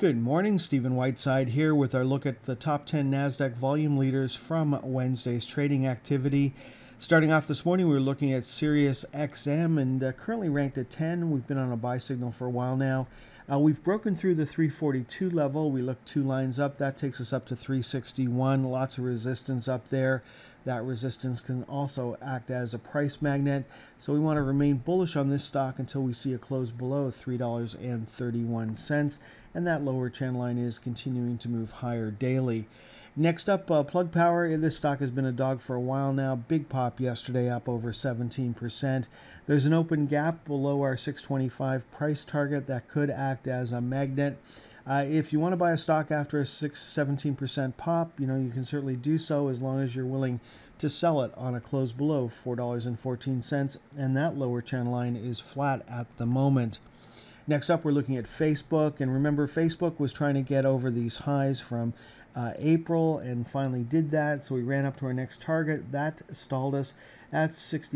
Good morning, Stephen Whiteside here with our look at the top 10 Nasdaq volume leaders from Wednesday's trading activity. Starting off this morning, we were looking at SIRIUS XM and currently ranked at 10. We've been on a buy signal for a while now. We've broken through the 342 level. We look 2 lines up. That takes us up to 361. Lots of resistance up there. That resistance can also act as a price magnet. So we want to remain bullish on this stock until we see a close below $3.31. And that lower channel line is continuing to move higher daily. Next up, Plug Power. This stock has been a dog for a while now. Big pop yesterday, up over 17%. There's an open gap below our 625 price target that could act as a magnet. If you want to buy a stock after a 17% pop, you can certainly do so as long as you're willing to sell it on a close below $4.14, and that lower channel line is flat at the moment. Next up, we're looking at Facebook, and remember, Facebook was trying to get over these highs from April and finally did that, so we ran up to our next target. That stalled us at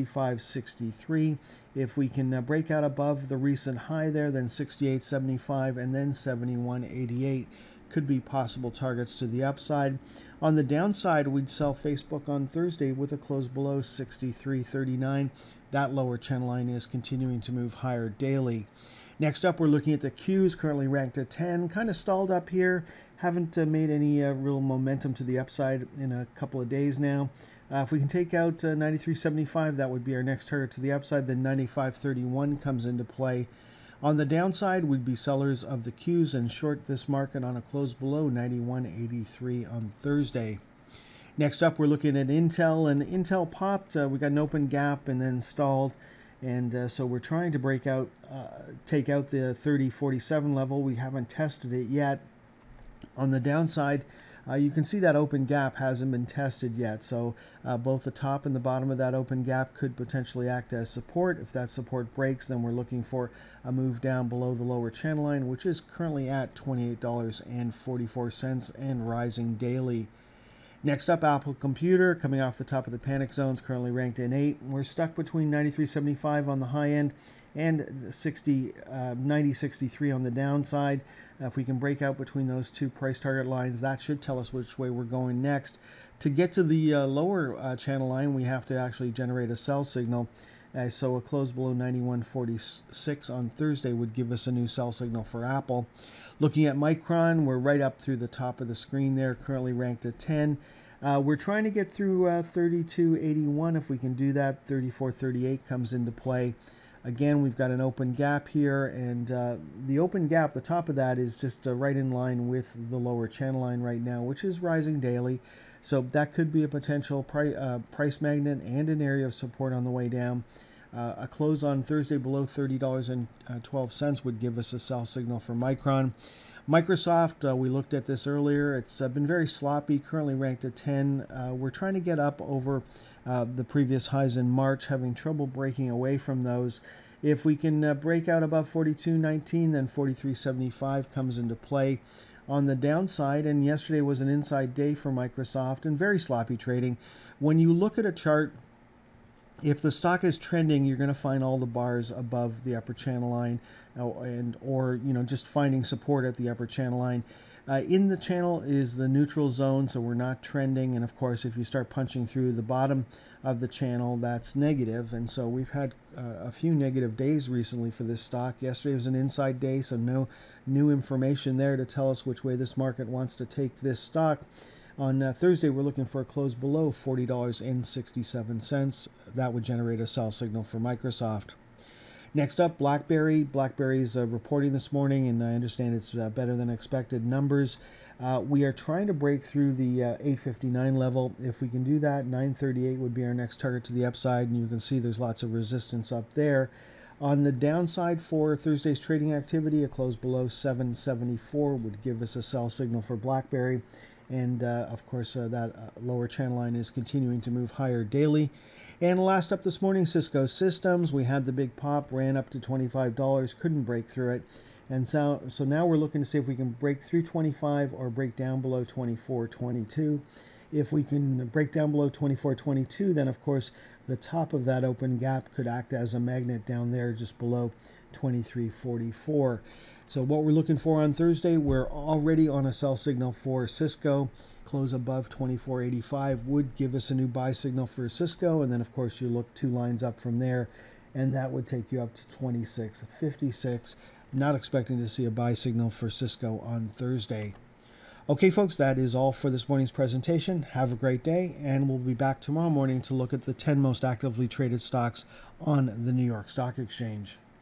65.63. If we can break out above the recent high there, then 68.75 and then 71.88 could be possible targets to the upside. On the downside, we'd sell Facebook on Thursday with a close below 63.39. That lower channel line is continuing to move higher daily. Next up, we're looking at the Qs, currently ranked at 10, kind of stalled up here. Haven't made any real momentum to the upside in a couple of days now. If we can take out 93.75, that would be our next target to the upside. Then 95.31 comes into play. On the downside, we'd be sellers of the Qs and short this market on a close below 91.83 on Thursday. Next up, we're looking at Intel, and Intel popped. We got an open gap and then stalled. And so we're trying to break out, take out the 30.47 level. We haven't tested it yet. On the downside, you can see that open gap hasn't been tested yet. So both the top and the bottom of that open gap could potentially act as support. If that support breaks, then we're looking for a move down below the lower channel line, which is currently at $28.44 and rising daily. Next up, Apple Computer, coming off the top of the panic zones, currently ranked in 8. We're stuck between 93.75 on the high end and 90.63 on the downside. If we can break out between those two price target lines, that should tell us which way we're going next. To get to the lower channel line, we have to actually generate a sell signal. So a close below 91.46 on Thursday would give us a new sell signal for Apple. Looking at Micron, we're right up through the top of the screen there, currently ranked at 10. We're trying to get through 32.81. If we can do that, 34.38 comes into play. Again, we've got an open gap here, and the open gap, the top of that, is just right in line with the lower channel line right now, which is rising daily. So that could be a potential price magnet and an area of support on the way down. A close on Thursday below $30.12 would give us a sell signal for Micron. Microsoft, we looked at this earlier. It's been very sloppy, currently ranked at 10. We're trying to get up over the previous highs in March, having trouble breaking away from those. If we can break out above 42.19, then 43.75 comes into play. On the downside, and yesterday was an inside day for Microsoft and very sloppy trading. When you look at a chart, if the stock is trending, you're going to find all the bars above the upper channel line, or just finding support at the upper channel line. In the channel is the neutral zone, so we're not trending. And of course, if you start punching through the bottom of the channel, that's negative. And so we've had a few negative days recently for this stock. Yesterday was an inside day, so no new information there to tell us which way this market wants to take this stock. On Thursday, we're looking for a close below $40.67. That would generate a sell signal for Microsoft. Next up, BlackBerry. BlackBerry's reporting this morning, and I understand it's better than expected numbers. We are trying to break through the 859 level. If we can do that, 938 would be our next target to the upside, and you can see there's lots of resistance up there. On the downside for Thursday's trading activity, a close below 774 would give us a sell signal for BlackBerry. And of course, that lower channel line is continuing to move higher daily. And last up this morning, Cisco Systems. We had the big pop, ran up to $25, couldn't break through it. And so now we're looking to see if we can break through 25 or break down below 24.22. If we can break down below 24.22, then of course the top of that open gap could act as a magnet down there just below 23.44. So what we're looking for on Thursday, we're already on a sell signal for Cisco. Close above 24.85 would give us a new buy signal for Cisco, and then of course you look 2 lines up from there, and that would take you up to 26.56. Not expecting to see a buy signal for Cisco on Thursday. Okay, folks, that is all for this morning's presentation. Have a great day, and we'll be back tomorrow morning to look at the 10 most actively traded stocks on the New York Stock Exchange.